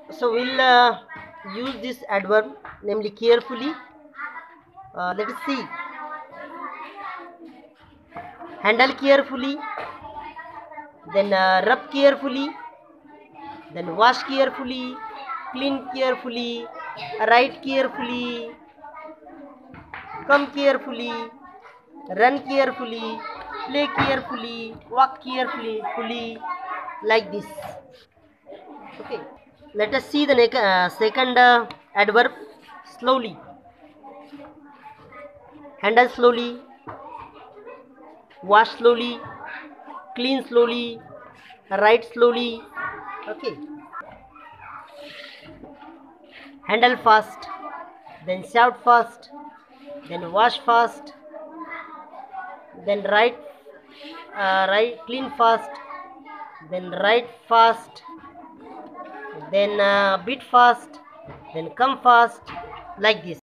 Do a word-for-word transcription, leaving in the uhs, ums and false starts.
So we'll uh, use this adverb, namely carefully. Uh, let us see. Handle carefully, then uh, rub carefully, then wash carefully, clean carefully, write carefully, come carefully, run carefully, play carefully, walk carefully, fully, like this. Okay. Let us see the next, uh, second uh, adverb, slowly. Handle slowly, wash slowly, clean slowly, write slowly. Okay. Handle fast, then shout fast, then wash fast, then write, uh, write clean fast, then write fast, then uh, beat fast, then come fast, like this.